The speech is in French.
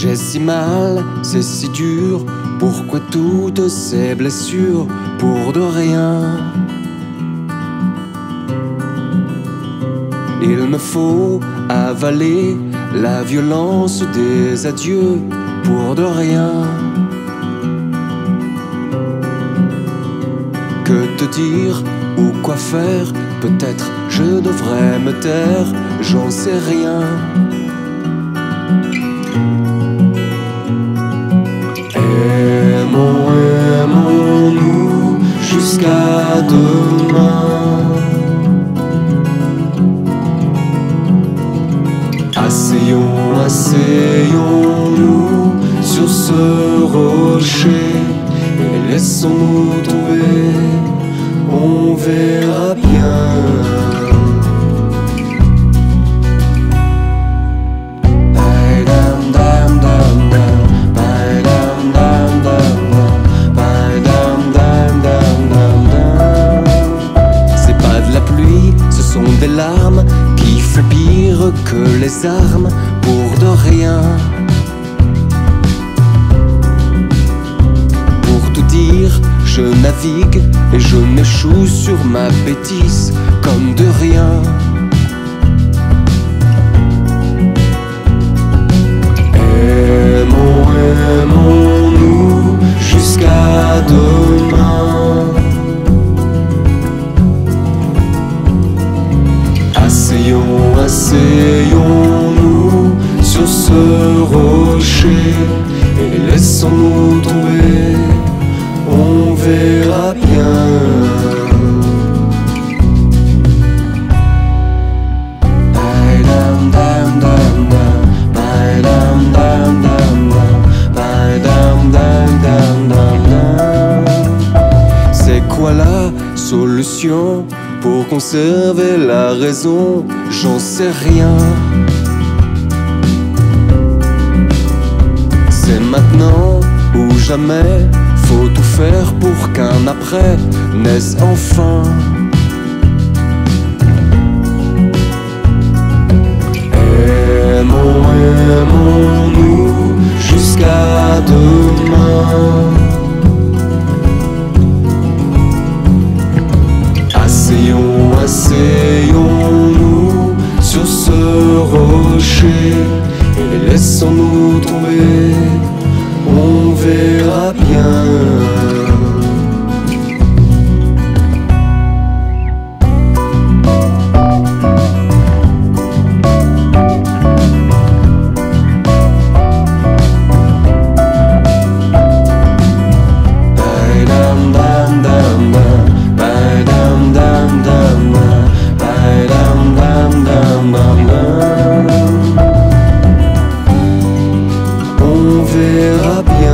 J'ai si mal, c'est si dur. Pourquoi toutes ces blessures pour de rien? Il me faut avaler la violence des adieux pour de rien. Que te dire ou quoi faire? Peut-être je devrais me taire, j'en sais rien. Aimons-nous jusqu'à demain. Asseyons-nous sur ce rocher et laissons-nous tomber, on verra bien. C'est pas de la pluie, ce sont des larmes qui font pire que les armes pour de rien. Pour tout dire, je navigue et je m'échoue sur ma bêtise comme de rien. Aimons-nous jusqu'à demain. Asseyons-nous sur ce rocher et laissons-nous tomber, on verra bien. C'est quoi la solution pour conserver la raison? J'en sais rien. C'est maintenant ou jamais, faut tout faire pour qu'un après naisse enfin. Aimons-nous jusqu'à demain. Asseyons-nous sur ce rocher et laissons-nous tomber, on verra bien. On verra bien.